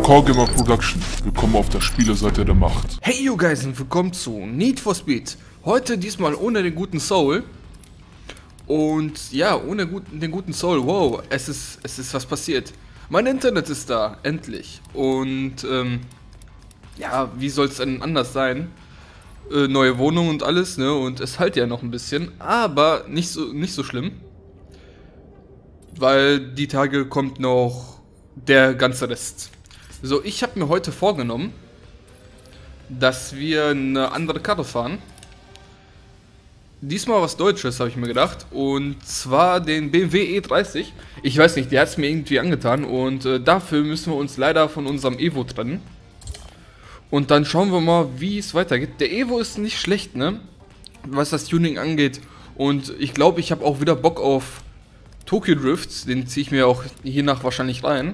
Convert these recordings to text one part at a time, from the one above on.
Core Gamer Production. Willkommen auf der Spieleseite der Macht. Hey you guys und willkommen zu Need for Speed. Heute diesmal ohne den guten Soul. Und ja, ohne den guten Soul. Wow, es ist was passiert. Mein Internet ist da, endlich. Und ja, wie soll es denn anders sein? Neue Wohnung und alles, ne? Und es halt ja noch ein bisschen, aber nicht so schlimm. Weil die Tage kommt noch der ganze Rest. So, ich habe mir heute vorgenommen, dass wir eine andere Karre fahren. Diesmal was Deutsches, habe ich mir gedacht. Und zwar den BMW E30. Ich weiß nicht, der hat es mir irgendwie angetan. Und dafür müssen wir uns leider von unserem Evo trennen. Und dann schauen wir mal, wie es weitergeht. Der Evo ist nicht schlecht, ne? Was das Tuning angeht. Und ich glaube, ich habe auch wieder Bock auf Tokyo Drift. Den ziehe ich mir auch hiernach wahrscheinlich rein.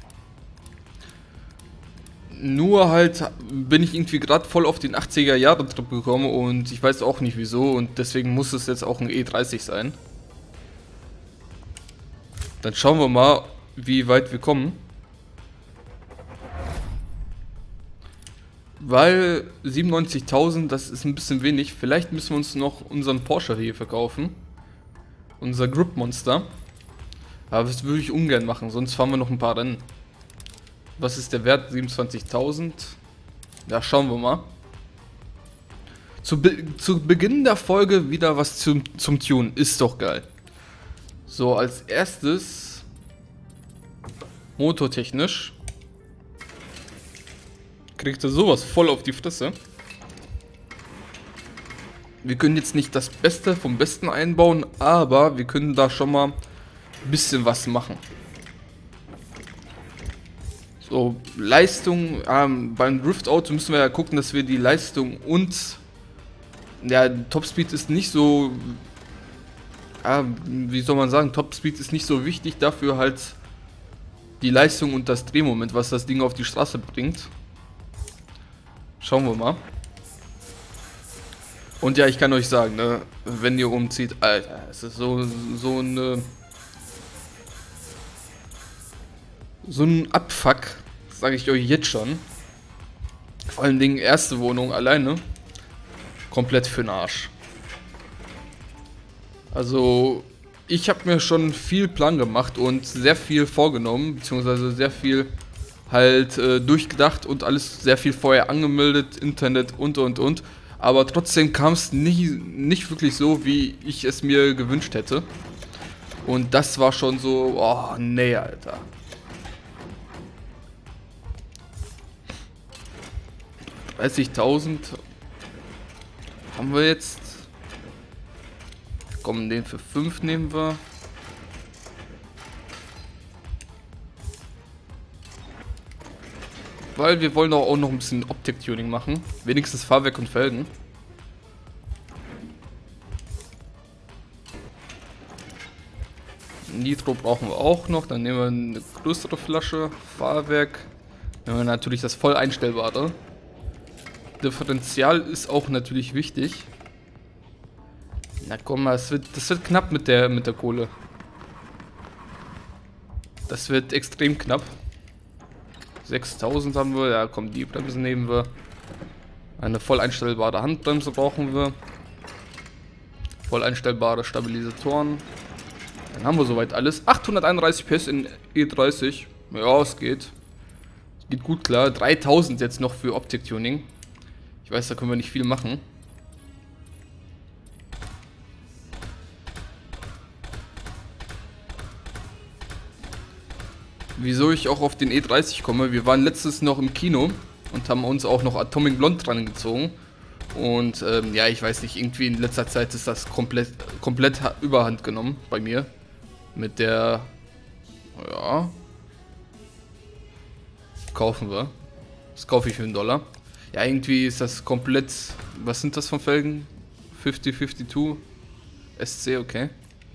Nur halt bin ich irgendwie gerade voll auf den 80er Jahre Trip gekommen und ich weiß auch nicht wieso und deswegen muss es jetzt auch ein E30 sein. Dann schauen wir mal, wie weit wir kommen. Weil 97.000, das ist ein bisschen wenig. Vielleicht müssen wir uns noch unseren Porsche hier verkaufen. Unser Grip Monster. Aber das würde ich ungern machen, sonst fahren wir noch ein paar Rennen. Was ist der Wert? 27.000. Ja, schauen wir mal. Zu Beginn der Folge wieder was zum Tun. Ist doch geil. So, als erstes motortechnisch kriegt er sowas voll auf die Fresse. Wir können jetzt nicht das Beste vom Besten einbauen, aber wir können da schon mal ein bisschen was machen. So, Leistung, beim Drift-Auto müssen wir ja gucken, dass wir die Leistung und ja, Topspeed ist nicht so, wie soll man sagen, Topspeed ist nicht so wichtig, dafür halt die Leistung und das Drehmoment, was das Ding auf die Straße bringt. Schauen wir mal. Und ja, ich kann euch sagen, ne, wenn ihr umzieht, Alter, es ist so ein Abfuck, sage ich euch jetzt schon. Vor allen Dingen erste Wohnung alleine. Komplett für den Arsch. Also, ich habe mir schon viel Plan gemacht und sehr viel vorgenommen, beziehungsweise sehr viel halt durchgedacht und alles sehr viel vorher angemeldet, Internet und. Aber trotzdem kam es nicht wirklich so, wie ich es mir gewünscht hätte. Und das war schon so, oh nee, Alter. 30.000 haben wir jetzt. Komm, den für 5 nehmen wir. Weil wir wollen auch noch ein bisschen Optik-Tuning machen. Wenigstens Fahrwerk und Felgen. Nitro brauchen wir auch noch. Dann nehmen wir eine größere Flasche. Fahrwerk. Nehmen wir natürlich das voll einstellbare. Differential ist auch natürlich wichtig. Na komm mal, das wird knapp mit der Kohle. Das wird extrem knapp. 6.000 haben wir. Ja komm, die Bremsen nehmen wir. Eine voll einstellbare Handbremse brauchen wir. Voll einstellbare Stabilisatoren. Dann haben wir soweit alles. 831 PS in E30. Ja, es geht. Es geht gut klar. 3.000 jetzt noch für Optik-Tuning. Ich weiß, da können wir nicht viel machen. Wieso ich auch auf den E30 komme, wir waren letztens noch im Kino und haben uns auch noch Atomic Blonde dran gezogen. Und ja, ich weiß nicht, irgendwie in letzter Zeit ist das komplett überhand genommen bei mir. Mit der, ja, kaufen wir. Das kaufe ich für $1. Ja, irgendwie ist das komplett, was sind das von Felgen? 5052 SC, okay.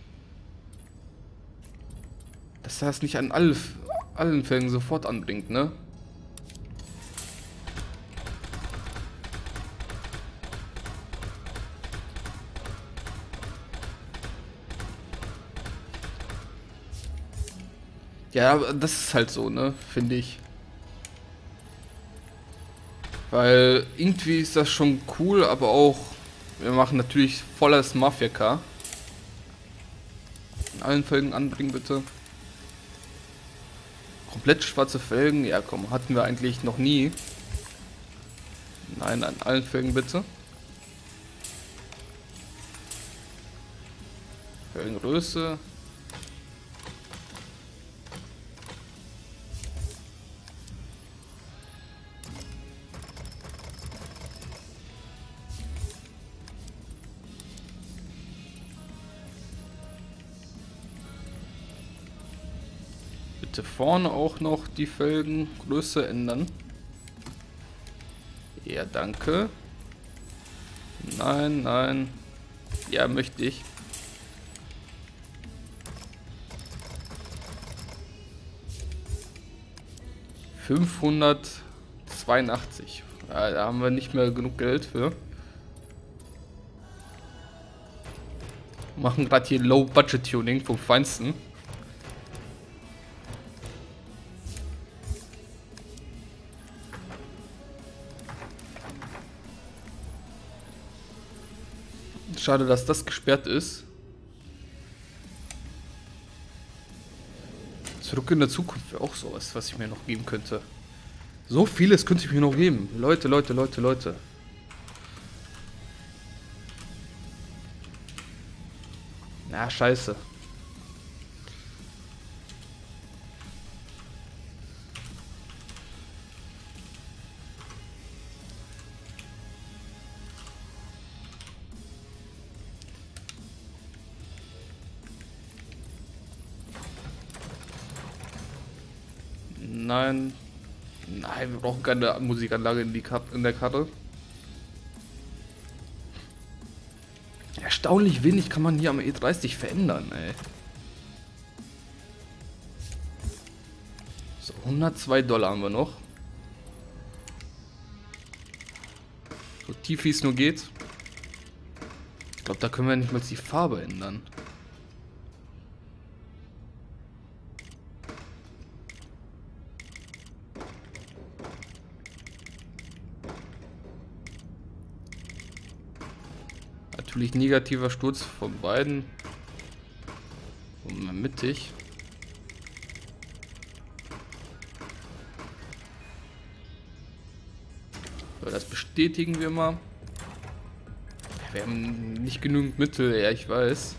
Dass das nicht an allen Felgen sofort anbringt, ne? Ja, das ist halt so, ne, finde ich. Weil irgendwie ist das schon cool, aber auch, wir machen natürlich volles Mafia-Car. In allen Felgen anbringen, bitte. Komplett schwarze Felgen, ja komm, hatten wir eigentlich noch nie. Nein, an allen Felgen bitte. Felgengröße. Bitte vorne auch noch die Felgengröße ändern. Ja, danke. Nein, nein. Ja, möchte ich. $582. Ja, da haben wir nicht mehr genug Geld für. Machen gerade hier Low-Budget-Tuning vom Feinsten. Schade, dass das gesperrt ist. Zurück in der Zukunft wäre auch sowas, was ich mir noch geben könnte. So vieles könnte ich mir noch geben. Leute, Leute, Leute, Leute. Na, scheiße. Nein. Nein, wir brauchen keine Musikanlage in der Karte. Erstaunlich wenig kann man hier am E30 verändern, ey. So, $102 haben wir noch. So tief wie es nur geht. Ich glaube, da können wir nicht mal die Farbe ändern. Natürlich negativer Sturz von beiden. Und mal mittig. So, das bestätigen wir mal. Wir haben nicht genügend Mittel, ja, ich weiß.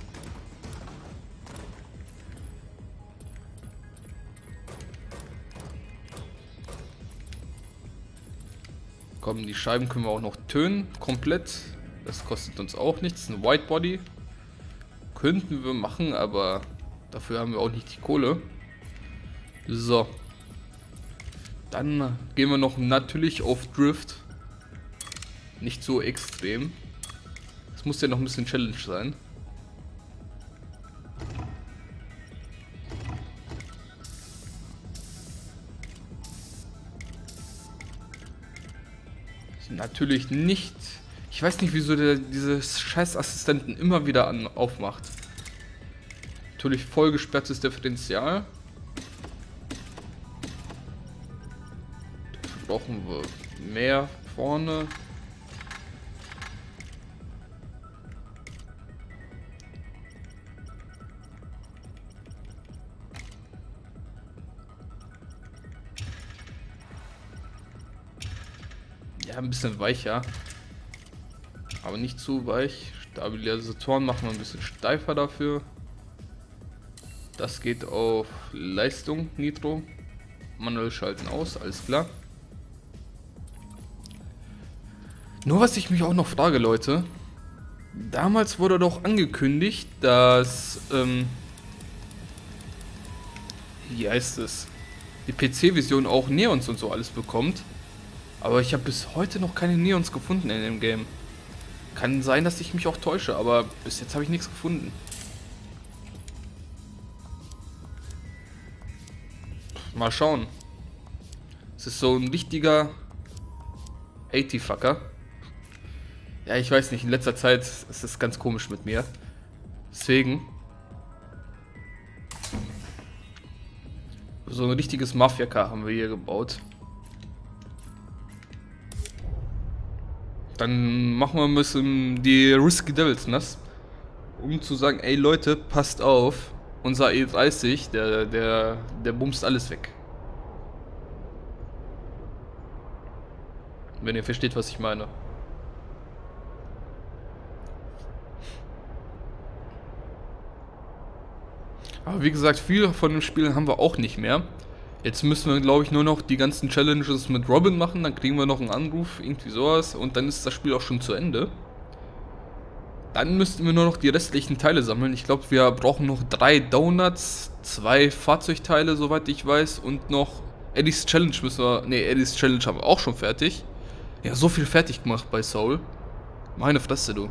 Komm, die Scheiben können wir auch noch tönen, komplett. Das kostet uns auch nichts. Ein White Body könnten wir machen, aber dafür haben wir auch nicht die Kohle. So. Dann gehen wir noch natürlich auf Drift. Nicht so extrem. Das muss ja noch ein bisschen Challenge sein. Natürlich nicht. Ich weiß nicht, wieso der diese Scheißassistenten immer wieder aufmacht. Natürlich voll gesperrtes Differential. Dafür brauchen wir mehr vorne. Ja, ein bisschen weicher. Aber nicht zu weich. Stabilisatoren machen wir ein bisschen steifer dafür. Das geht auf Leistung, Nitro. Manuell schalten aus, alles klar. Nur was ich mich auch noch frage, Leute. Damals wurde doch angekündigt, dass, wie heißt es? Die PC-Version auch Neons und so alles bekommt. Aber ich habe bis heute noch keine Neons gefunden in dem Game. Kann sein, dass ich mich auch täusche, aber bis jetzt habe ich nichts gefunden. Mal schauen. Es ist so ein richtiger 80-Fucker. Ja, ich weiß nicht, in letzter Zeit ist es ganz komisch mit mir. Deswegen. So ein richtiges Mafia-Car haben wir hier gebaut. Dann machen wir ein bisschen die Risky Devils nass, um zu sagen, ey Leute, passt auf, unser E30, der bumst alles weg. Wenn ihr versteht, was ich meine. Aber wie gesagt, viel von dem Spiel haben wir auch nicht mehr. Jetzt müssen wir, glaube ich, nur noch die ganzen Challenges mit Robin machen. Dann kriegen wir noch einen Anruf, irgendwie sowas. Und dann ist das Spiel auch schon zu Ende. Dann müssten wir nur noch die restlichen Teile sammeln. Ich glaube, wir brauchen noch 3 Donuts, 2 Fahrzeugteile, soweit ich weiß. Und noch Eddies Challenge müssen wir... Ne, Eddies Challenge haben wir auch schon fertig. Ja, so viel fertig gemacht bei Soul. Meine Fresse, du.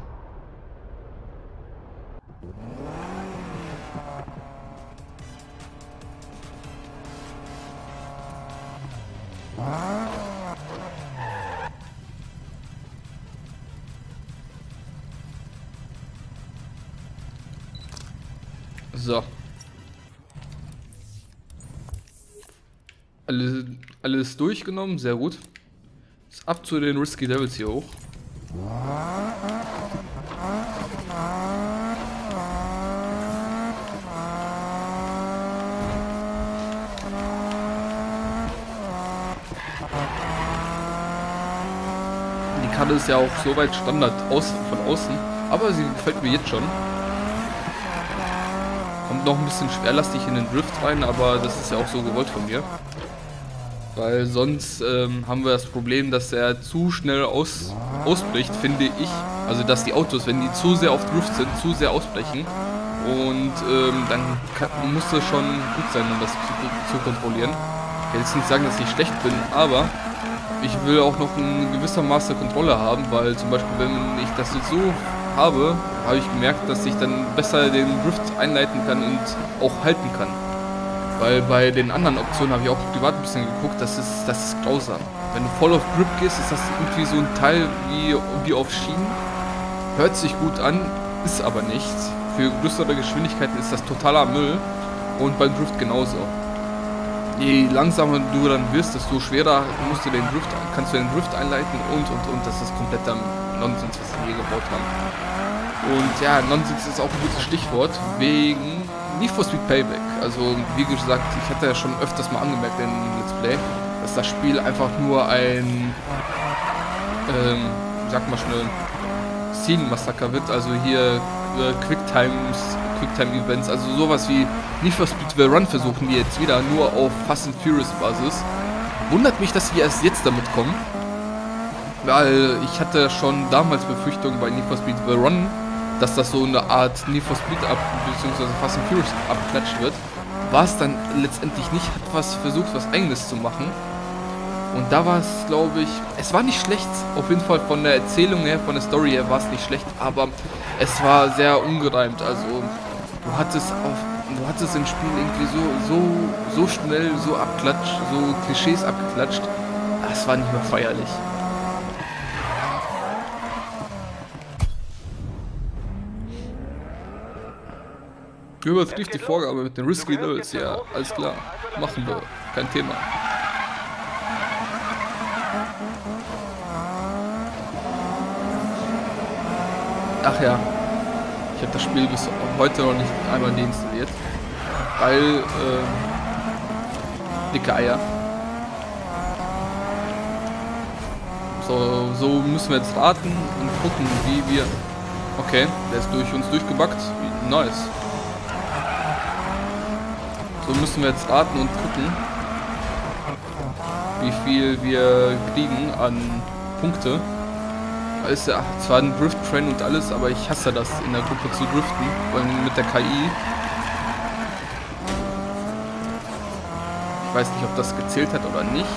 So. Alles durchgenommen, sehr gut. Ist ab zu den Risky Devils hier hoch. Die Karte ist ja auch soweit Standard von außen, aber sie gefällt mir jetzt schon. Kommt noch ein bisschen schwerlastig in den Drift rein, aber das ist ja auch so gewollt von mir. Weil sonst haben wir das Problem, dass er zu schnell ausbricht, finde ich. Also dass die Autos, wenn die zu sehr auf Drift sind, zu sehr ausbrechen. Und dann muss es schon gut sein, um das zu kontrollieren. Ich will jetzt nicht sagen, dass ich schlecht bin, aber ich will auch noch ein gewisser Maß der Kontrolle haben, weil zum Beispiel, wenn ich das jetzt so habe ich gemerkt, dass ich dann besser den Drift einleiten kann und auch halten kann. Weil bei den anderen Optionen habe ich auch privat ein bisschen geguckt, das ist grausam. Wenn du voll auf Grip gehst, ist das irgendwie so ein Teil wie auf Schienen. Hört sich gut an, ist aber nichts. Für größere Geschwindigkeiten ist das totaler Müll und beim Drift genauso. Je langsamer du dann wirst, desto schwerer kannst du den Drift einleiten und. Das ist kompletter Nonsens, was sie hier gebaut haben. Und ja, Nonsens ist auch ein gutes Stichwort, wegen Need for Speed Payback. Also, wie gesagt, ich hatte ja schon öfters mal angemerkt in Let's Play, dass das Spiel einfach nur ein, sag mal schnell, Scene-Massaker wird. Also hier Quicktime-Events, also sowas wie Need for Speed The Run versuchen die jetzt wieder, nur auf Fast and Furious Basis. Wundert mich, dass wir erst jetzt damit kommen. Weil ich hatte schon damals Befürchtungen bei Need for Speed The Run, dass das so eine Art Need for Speed bzw. Fast and Furious abklatscht wird. War es dann letztendlich nicht, hat versucht, was Eigenes zu machen. Und da war es, glaube ich, es war nicht schlecht, auf jeden Fall von der Erzählung her, von der Story her war es nicht schlecht, aber es war sehr ungereimt. Also du hattest im Spiel irgendwie so schnell, so abklatscht, so Klischees abgeklatscht. Das war nicht mehr feierlich. Übertrifft die Vorgabe mit den Risky Devils, ja, alles klar, machen wir, kein Thema. Ach ja, ich habe das Spiel bis heute noch nicht einmal deinstalliert, weil, dicke Eier. So müssen wir jetzt raten und gucken, wie wir... Okay, der ist durch uns durchgebackt, nice. So müssen wir jetzt raten und gucken, wie viel wir kriegen an Punkte. Da ist ja zwar ein Drift-Train und alles, aber ich hasse das, in der Gruppe zu driften, vor allem mit der KI. Ich weiß nicht, ob das gezählt hat oder nicht.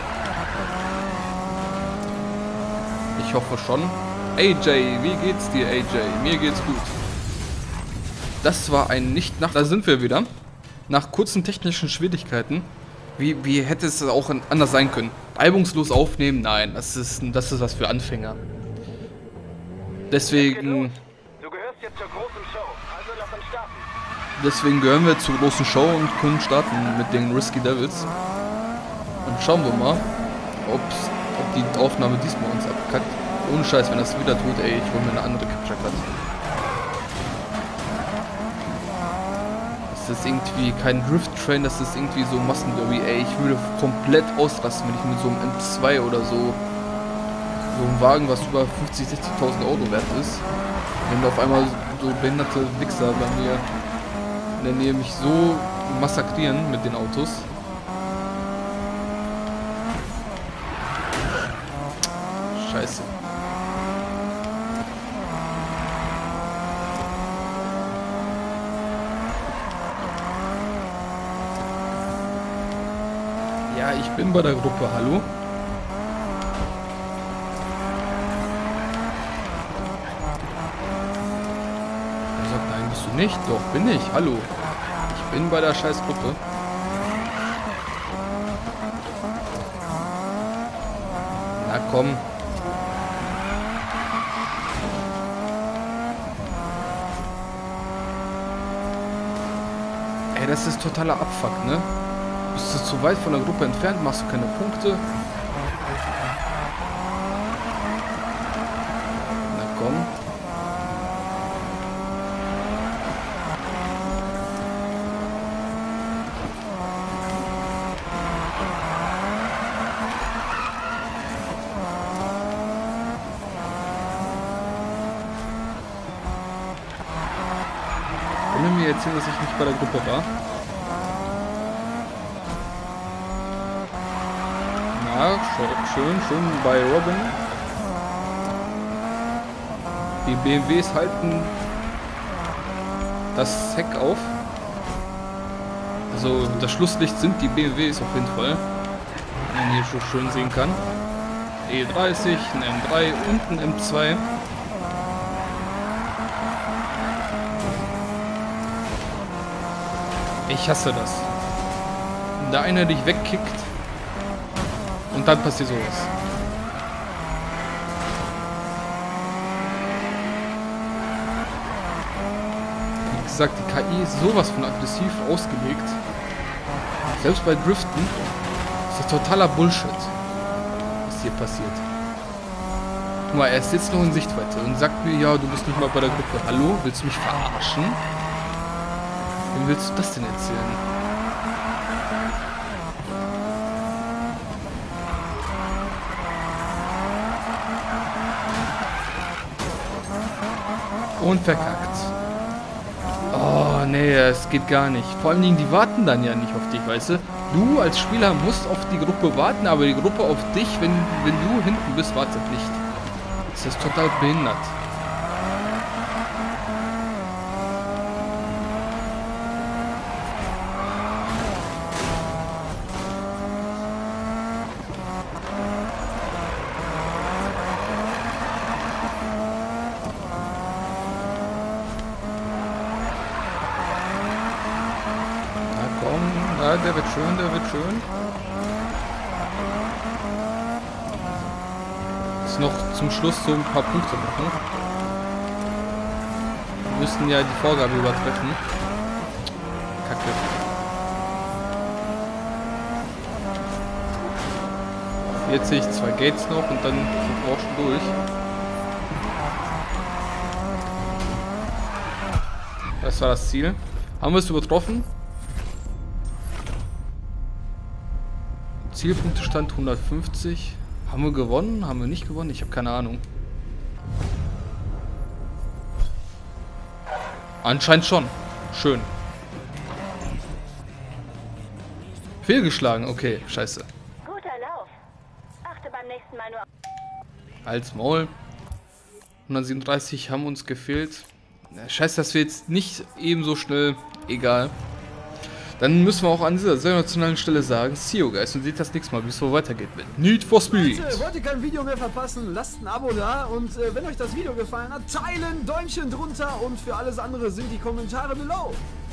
Ich hoffe schon. AJ, wie geht's dir, AJ? Mir geht's gut. Das war ein Nicht-Nacht. Da sind wir wieder. Nach kurzen technischen Schwierigkeiten. Wie hätte es auch anders sein können? Reibungslos aufnehmen? Nein, das ist was für Anfänger. Deswegen... Du gehörst jetzt zur großen Show, also lass uns starten. Deswegen gehören wir zur großen Show und können starten mit den Risky Devils. Und schauen wir mal, ob die Aufnahme diesmal uns abkackt. Ohne Scheiß, wenn das wieder tut, ey, ich hole mir eine andere Capture Card. Das ist irgendwie kein Drift Train, das ist irgendwie so Massenderby, ey. Ich würde komplett ausrasten, wenn ich mit so einem M2 oder so einen Wagen, was über 50.000, 60.000 Euro wert ist, wenn auf einmal so behinderte Wichser bei mir in der Nähe mich so massakrieren mit den Autos. Scheiße. Ja, ich bin bei der Gruppe, hallo? Er sagt, nein, bist du nicht? Doch, bin ich, hallo. Ich bin bei der Scheißgruppe. Na komm. Ey, das ist totaler Abfuck, ne? Bist du zu weit von der Gruppe entfernt, machst du keine Punkte. Na komm. Wollen wir mir erzählen, dass ich nicht bei der Gruppe war? Ja, schön bei Robin. Die BMWs halten das Heck auf. Also das Schlusslicht sind die BMWs auf jeden Fall. Wie man hier schon schön sehen kann. E30, ein M3 und ein M2. Ich hasse das. Wenn da einer dich wegkickt und dann passiert sowas. Wie gesagt, die KI ist sowas von aggressiv ausgelegt. Selbst bei Driften ist das totaler Bullshit, was hier passiert. Guck mal, er ist jetzt noch in Sichtweite und sagt mir, ja, du bist nicht mal bei der Gruppe. Hallo, willst du mich verarschen? Wem willst du das denn erzählen? Und verkackt. Oh, nee, es geht gar nicht. Vor allen Dingen, die warten dann ja nicht auf dich, weißt du? Du als Spieler musst auf die Gruppe warten, aber die Gruppe auf dich, wenn du hinten bist, wartet nicht. Das ist total behindert. Ja, der wird schön, der wird schön. Jetzt noch zum Schluss so ein paar Punkte machen. Wir müssen ja die Vorgabe übertreffen. Kacke. Auf 40, 2 Gates noch und dann sind wir auch schon durch. Das war das Ziel. Haben wir es übertroffen? Zielpunktestand 150. Haben wir gewonnen? Haben wir nicht gewonnen? Ich habe keine Ahnung. Anscheinend schon. Schön. Fehlgeschlagen. Okay, scheiße. Guter Lauf. Achte beim nächsten Mal nur. Halt's Maul. 137 haben uns gefehlt. Scheiße, dass wir jetzt nicht ebenso schnell... Egal. Dann müssen wir auch an dieser sehr nationalen Stelle sagen, see you guys und seht das nächste Mal, wie es so weitergeht mit Need for Speed. Leute, wollt ihr kein Video mehr verpassen, lasst ein Abo da und wenn euch das Video gefallen hat, teilen, Däumchen drunter und für alles andere sind die Kommentare below.